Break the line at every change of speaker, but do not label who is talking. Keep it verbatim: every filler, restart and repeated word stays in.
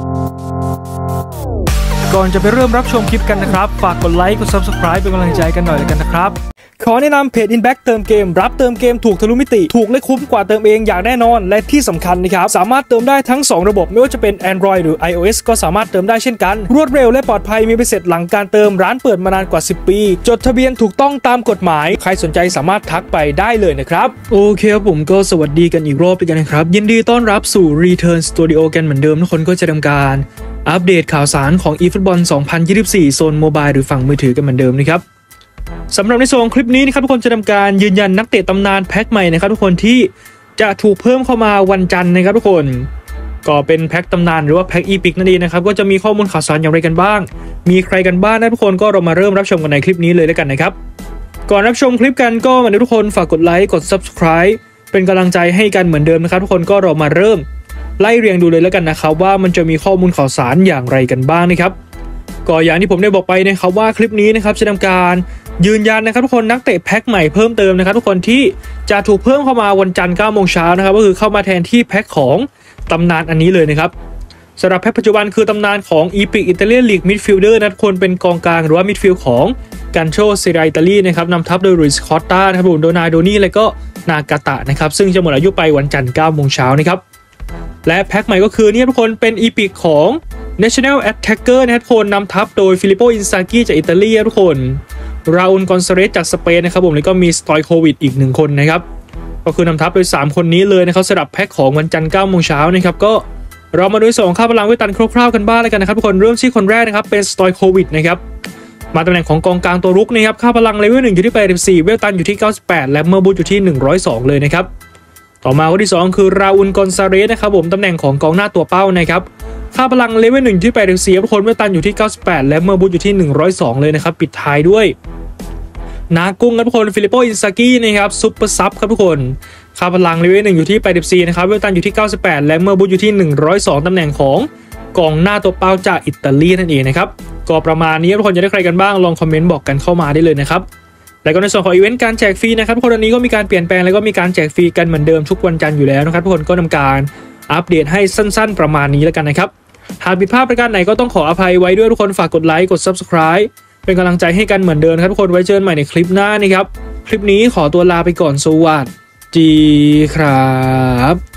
ก่อนจะไปเริ่มรับชมคลิปกันนะครับฝากกดไลค์กด ซับสไครบ์ เป็นกำลังใจกันหน่อยแล้วกันนะครับขอแนะนำเพจ Inback เติมเกมรับเติมเกมถูกทะลุมิติถูกและคุ้มกว่าเติมเองอย่างแน่นอนและที่สำคัญนะครับสามารถเติมได้ทั้งสองระบบไม่ว่าจะเป็น Android หรือ iOS ก็สามารถเติมได้เช่นกันรวดเร็วและปลอดภัยมีใบเสร็จหลังการเติมร้านเปิดมานานกว่าสิบปีจดทะเบียนถูกต้องตามกฎหมายใครสนใจสามารถทักไปได้เลยนะครับโอเคครับผมก็สวัสดีกันอีกรอบกันนะครับยินดีต้อนรับสู่ Return Studio กันเหมือนเดิมทุกคนก็จะทำการอัปเดตข่าวสารของ eFootball สองพันยี่สิบสี่โซนโมบายหรือฝั่งมือถือกันเหมือนเดิมนะครับสำหรับในโซนคลิปนี้นะครับทุกคนจะทำการยืนยันนักเตะตำนานแพ็คใหม่นะครับทุกคนที่จะถูกเพิ่มเข้ามาวันจันทร์นะครับทุกคนก็เป็นแพ็คตำนานหรือว่าแพ็คอีพิกนั่นเองนะครับก็จะมีข้อมูลข่าวสารอย่างไรกันบ้างมีใครกันบ้างนะทุกคนก็เรามาเริ่มรับชมกันในคลิปนี้เลยแล้วกันนะครับก่อนรับชมคลิปกันก็เหมือนทุกคนฝากกดไลค์กด ซับสไครบ์ เป็นกำลังใจให้กันเหมือนเดิมนะครับทุกคนก็เรามาเริ่มไล่เรียงดูเลยแล้วกันนะครับว่ามันจะมีข้อมูลข่าวสารอย่างไรกันบ้างนะครับก็อย่างที่ผมได้บอกไปนะครับว่าคลิปนี้นะครับจะทำการยืนยันนะครับทุกคนนักเตะแพ็คใหม่เพิ่มเติมนะครับทุกคนที่จะถูกเพิ่มเข้ามาวันจันทร์เก้าโมงเช้านะครับก็คือเข้ามาแทนที่แพ็คของตำนานอันนี้เลยนะครับสำหรับแพ็คปัจจุบันคือตำนานของอีพิกอิตาเลียนลีกมิดฟิลเดอร์นะทุกคนเป็นกองกลางหรือว่ามิดฟิลด์ของกันโชเซเรียอิตาลีนะครับนำทัพโดยลุยส์คอตตานะครับโดนาโดนี่และก็นากาตะนะครับซึ่งจะหมดอายุไปวันจันทร์เก้าโมงเช้านะครับและแพ็คใหม่ก็คือนี่ทุกคนเป็นอีพิกของ National Attacker นะครับทุกคนนำทัพโดยฟิลิปโปอินซากิจากอิตาลีทุกคนราอูลกอนซาเรสจากสเปนนะครับผมแล้วก็มีสตอยโควิดอีกหนึ่งคนนะครับก็คือนำทัพโดยสามคนนี้เลยนะครับสำหรับแพ็คของวันจันทร์เก้าโมงเช้านะครับก็เรามาดูสองค่าพลังเวตันคร่าวๆกันบ้างแล้วกันนะครับทุกคนเริ่มที่คนแรกนะครับเป็นสตอยโควิดนะครับมาตำแหน่งของกองกลางตัวรุกนะครับค่าพลังเลเวลหนึ่งอยู่ที่แปดสิบสี่เวลตันอยู่ที่เก้าสิบแปดและเมอร์บูทอยู่ที่หนึ่งร้อยสองเลยนะครับต่อมาคนที่สองคือราอูลกอนซาเรสนะครับผมตำแหน่งของกองหน้าตัวเป้านะครับค่าพลังเลเวลหนึ่งที่แปดสิบสี่ทุกคนเวลตันอยู่ที่เก้าสิบแปดและเมอร์บูทอยู่ที่หนึ่งร้อยสองเลยนะครับปิดท้ายด้วยนากุ้งครับทุกคนฟิลิปโปอินซากินะครับซุปเปอร์ซับครับทุกคนค่าพลังเลเวลหนึ่งอยู่ที่แปดสิบสี่นะครับเวลตันอยู่ที่เก้าสิบแปดและเมอร์บูทอยู่ที่หนึ่งร้อยสองตำแหน่งของกองหน้าตัวเป้าจากอิตาลีนั่นเองนะครับก็ประมาณนี้ทุกคนจะได้ใครกันบ้างลองคอมเมนต์บอกกันเข้ามาได้เลยนะครับแล้วก็ในส่วนของอีเวนต์การแจกฟรีนะครับทุกคนวันนี้ก็มีการเปลี่ยนแปลงแล้วก็มีการแจกฟรีกันเหมือนเดิมทุกวันจันทร์อยู่แล้วนะครับทุกคนก็ทำการอัปเดตให้สั้นๆประมาณนี้แล้วกันนะครับหากผิดพลาดประการไหนก็ต้องขออภัยไว้ด้วยทุกคนฝากกดไลค์กด ซับสไครบ์ เป็นกำลังใจให้กันเหมือนเดิมครับทุกคนไว้เจอกันใหม่ในคลิปหน้านะครับคลิปนี้ขอตัวลาไปก่อนสวัสดีครับ